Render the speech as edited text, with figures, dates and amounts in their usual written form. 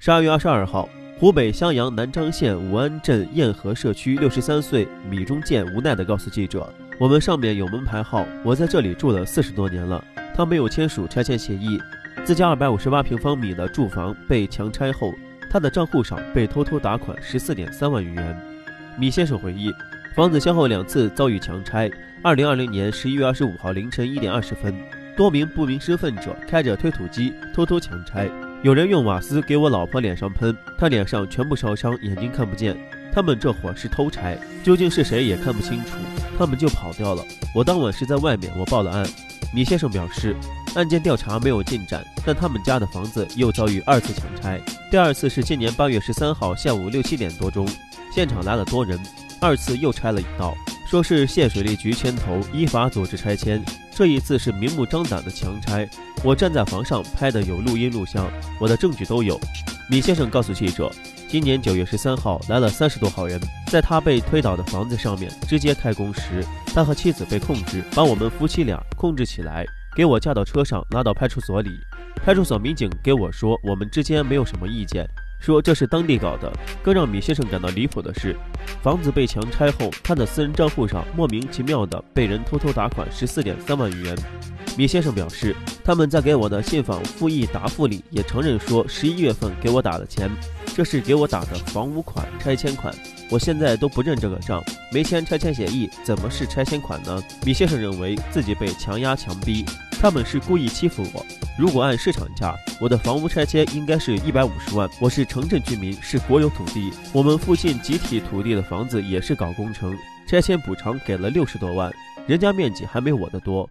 12月22号，湖北襄阳南昌县武安镇堰河社区63岁米中建无奈地告诉记者：“我们上面有门牌号，我在这里住了40多年了。他没有签署拆迁协议，自家258平方米的住房被强拆后，他的账户上被偷偷打款14.3万余元。”米先生回忆，房子先后2次遭遇强拆。2020年11月25号凌晨1点20分，多名不明身份者开着推土机偷偷强拆。有人用瓦斯给我老婆脸上喷，她脸上全部烧伤，眼睛看不见。他们这伙是偷拆，究竟是谁也看不清楚，他们就跑掉了。我当晚是在外面，我报了案。米先生表示，案件调查没有进展，但他们家的房子又遭遇2次强拆。第2次是今年8月13号下午6、7点多钟，现场来了多人，2次又拆了一道，说是县水利局牵头依法组织拆迁。这一次是明目张胆的强拆，我站在房上拍的有录音录像，我的证据都有。米先生告诉记者，今年9月13号来了30多号人，在他被推倒的房子上面直接开工时，他和妻子被控制，把我们夫妻俩控制起来，给我架到车上拉到派出所里。派出所民警给我说，我们之间没有什么意见，说这是当地搞的。更让米先生感到离谱的是，房子被强拆后，他的私人账户上莫名其妙的被人偷偷打款14.3万余元。米先生表示，他们在给我的信访复议答复里也承认说11月份给我打的钱，这是给我打的房屋款、拆迁款，我现在都不认这个账，没签拆迁协议怎么是拆迁款呢？米先生认为自己被强压强逼，他们是故意欺负我。如果按市场价，我的房屋拆迁应该是150万，我是城镇居民，是国有土地，我们附近集体土地的房子也是搞工程，拆迁补偿给了60多万，人家面积还没我的多，